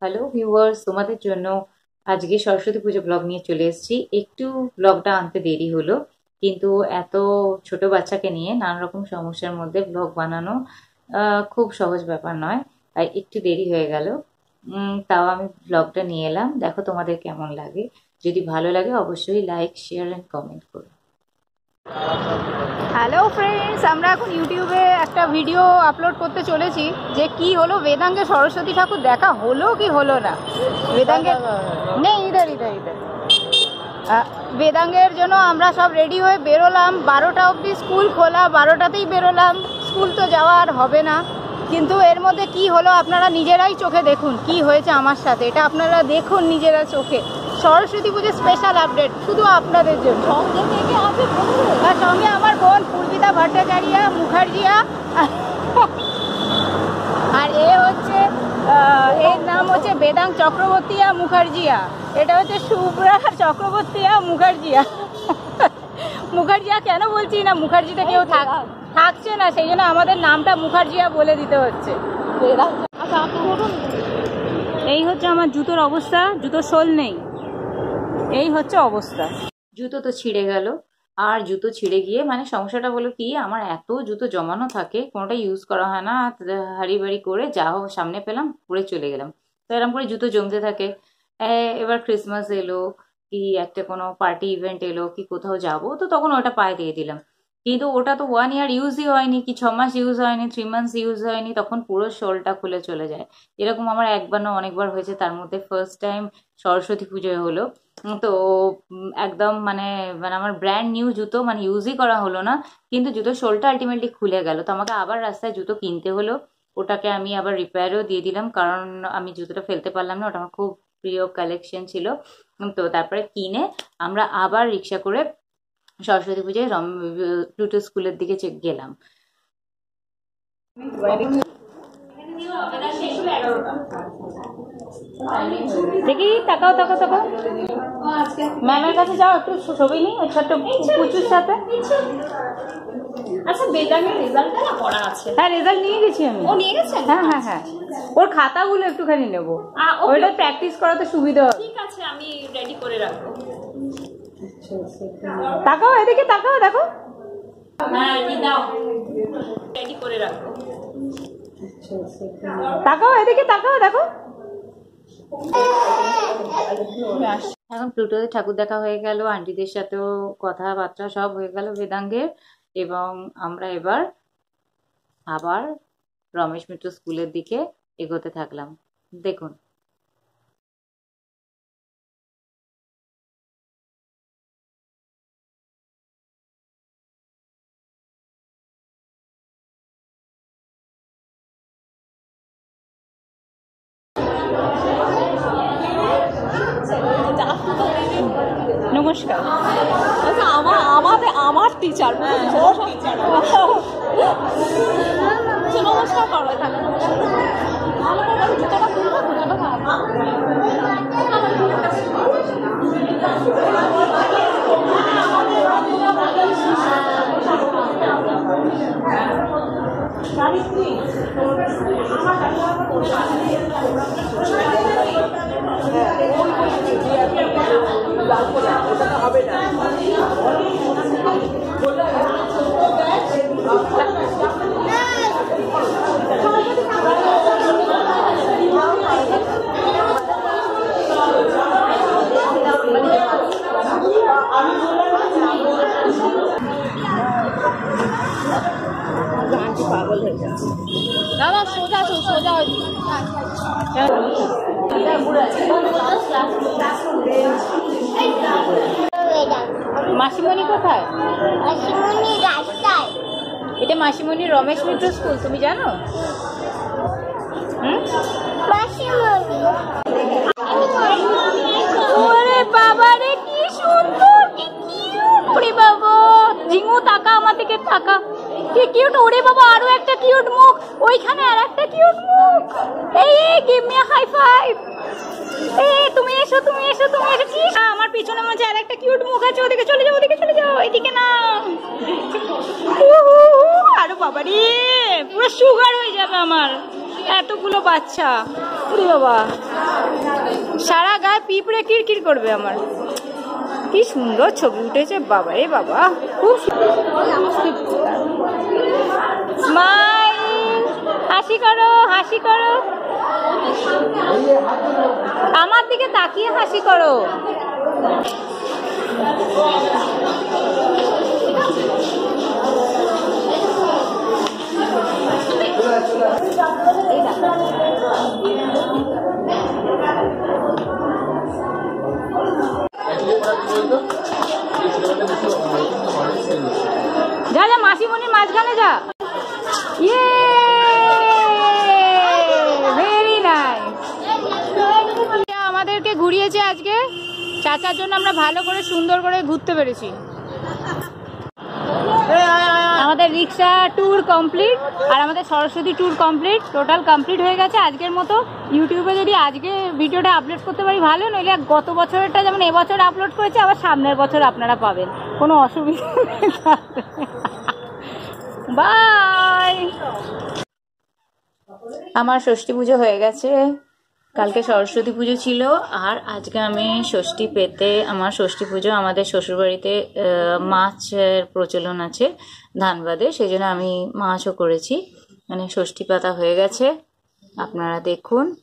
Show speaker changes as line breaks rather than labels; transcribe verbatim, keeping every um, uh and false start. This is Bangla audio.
হ্যালো ভিউয়ার্স, তোমাদের জন্য আজকে সরস্বতী পুজো ব্লগ নিয়ে চলে এসেছি। একটু ব্লগটা আনতে দেরি হলো, কিন্তু এত ছোট বাচ্চাকে নিয়ে নানা রকম সমস্যার মধ্যে ব্লগ বানানো আহ, খুব সহজ ব্যাপার নয়। তাই একটু দেরি হয়ে গেল। উম, তাও আমি ব্লগটা নিয়ে এলাম, দেখো তোমাদের কেমন লাগে। যদি ভালো লাগে অবশ্যই লাইক, শেয়ার অ্যান্ড কমেন্ট করো।
হ্যালো ফ্রেন্ডস, আমরা এখন ইউটিউবে একটা ভিডিও আপলোড করতে চলেছি যে কি হলো, বেদাঙ্গে সরস্বতী ঠাকুর দেখা হলো কি হলো না। বেদাঙ্গে নেই, ইধার ইধার ইধার বেদাঙ্গের জন্য আমরা সব রেডি হয়ে বেরোলাম। বারোটা অবধি স্কুল খোলা, বারোটাতেই বেরোলাম। স্কুল তো যাওয়া আর হবে না, কিন্তু এর মধ্যে কি হলো আপনারা নিজেরাই চোখে দেখুন কি হয়েছে আমার সাথে। এটা আপনারা দেখুন নিজেরা চোখে। সরস্বতী পুজোর স্পেশাল আপডেট শুধু আপনাদের জন্য। আর সঙ্গে আমার বোন পূর্বিতা ভট্টাচার্য মুখার্জিয়া, আর এ হচ্ছে এর নাম হচ্ছে বেদাং চক্রবর্তীয়া মুখার্জিয়া। এটা হচ্ছে শুভ্রা চক্রবর্তীয়া মুখার্জিয়া। মুখার্জিয়া কেন বলছি না, মুখার্জিতে কেউ থাক থাকছে না, সেই জন্য আমাদের নামটা মুখার্জিয়া বলে দিতে হচ্ছে। এই হচ্ছে আমার জুতোর অবস্থা, জুতোর সোল নেই, এই হচ্ছে অবস্থা।
জুতো তো ছিঁড়ে গেল। আর জুতো ছিঁড়ে গিয়ে মানে সমস্যাটা হলো কি, আমার এত জুতো জমানো থাকে, কোনোটা ইউজ করা হয় না। হাড়ি বাড়ি করে যা হোক সামনে পেলাম পরে চলে গেলাম, তো এরকম করে জুতো জমতে থাকে। এবার ক্রিসমাস এলো কি একটা কোনো পার্টি ইভেন্ট এলো কি কোথাও যাবো, তো তখন ওটা পায়ে দিয়ে দিলাম। কিন্তু ওটা তো ওয়ান ইয়ার ইউজই হয়নি, কি ছ মাস ইউজ হয়নি, থ্রি মান্থস ইউজ হয়নি, তখন পুরো শোলটা খুলে চলে যায়। এরকম আমার একবার না অনেকবার হয়েছে। তার মধ্যে ফার্স্ট টাইম সরস্বতী পুজোয় হলো। তো একদম মানে মানে আমার ব্র্যান্ড নিউ জুতো, মানে ইউজই করা হলো না, কিন্তু জুতোর শোলটা আলটিমেটলি খুলে গেল। তো আমাকে আবার রাস্তায় জুতো কিনতে হলো। ওটাকে আমি আবার রিপেয়ারও দিয়ে দিলাম, কারণ আমি জুতোটা ফেলতে পারলাম না, ওটা আমার খুব প্রিয় কালেকশন ছিল। তো তারপরে কিনে আমরা আবার রিক্সা করে সরস্বতী পুজোয় রম প্লুটো স্কুলের দিকে গেলাম।
দেখি তাকাও তাকাও তাকাও, ম্যামের কাছে যাও, একটু ছবি নিই ছোট্ট পুচুর সাথে।
আচ্ছা, বেদাঙ্গের রেজাল্টটা না পড়া আছে।
হ্যাঁ, রেজাল্ট নিয়ে গেছি আমি।
ও নিয়ে গেছে?
হ্যাঁ হ্যাঁ হ্যাঁ, ওর খাতাগুলো একটুখানি নেবো, ওইটা প্র্যাকটিস করাতে সুবিধা হবে।
ঠিক আছে, আমি রেডি করে রাখবো।
তাকাও এদিকে, তাকাও দেখো।
হ্যাঁ, নি দাও, রেডি করে রাখবো।
তাকাও এদিকে, তাকাও দেখো।
এখন প্লুটোতে ঠাকুর দেখা হয়ে গেল, আন্টিদের সাথেও কথাবার্তা সব হয়ে গেল বেদাঙ্গের। এবং আমরা এবার আবার রমেশ মিত্র স্কুলের দিকে এগোতে থাকলাম। দেখুন,
নমস্কার।
আচ্ছা, আমার আমাদের আমার টিচার টিচার নমস্কার করো। থাকে ভালো করে জুতোটা খুলবো, হবে না। পাগল হয়ে যাচ্ছে দাদা, সোজা সোজা
মাসিমণি কোথায়?
মাসিমণি রাস্তায়।
এটা মাসিমণি রমেশ মিত্র স্কুল, তুমি জানো? হুম,
মাসিমণি।
ওরে বাবা রে, কি সুন্দর, কি কিউট। ওরে বাবা, জিঙ্গু তাকা আমার দিকে, তাকা, কি কিউট। ওরে বাবা, আরো একটা কিউট মুখ, ওইখানে আর একটা কিউট মুখ। এই give me a high five. এই তুমি এসো, তুমি এসো, তুমি এসো। কি আমার পিছনে মধ্যে আর একটা কিউট মুখ আছে, ওদিকে চলে যাও, ওদিকে চলে যাও, এদিকে না। আরে বাবা রে, পুরো সুগার হয়ে যাবে আমার, এতগুলো বাচ্চা। ওরে বাবা। সারা গায়ে পিঁপড়ে কিরকির করবে আমার। কি সুন্দর ছবি উঠেছে বাবা রে বাবা, খুব স্মাইল, হাসি করো হাসি করো, আমার দিকে তাকিয়ে হাসি করো। যা যা মাসিমণির মাঝখানে যা। ইয়ে ভেরি নাইস। আমাদেরকে ঘুরিয়েছে আজকে, চাচার জন্য আমরা ভালো করে সুন্দর করে ঘুরতে পেরেছি। আমাদের রিক্সা ট্যুর কমপ্লিট আর আমাদের Saraswati tour complete, total complete হয়ে গেছে আজকের মতো। ইউটিউবে যদি আজকে ভিডিওটা আপলোড করতে পারি ভালো, নইলে গত বছরটা যেমন এবছর আপলোড করেছে আবার সামনের বছর আপনারা পাবেন, কোনো অসুবিধা নেই। বাই।
আমার ষষ্ঠী পুজো হয়ে গেছে, কালকে সরস্বতী পুজো ছিল আর আজকে আমি ষষ্ঠী পেতে, আমার ষষ্ঠী পুজো আমাদের শ্বশুরবাড়িতে মাছের প্রচলন আছে ধানবাদে, সেই জন্য আমি মাছও করেছি, মানে ষষ্ঠী পাতা হয়ে গেছে, আপনারা দেখুন।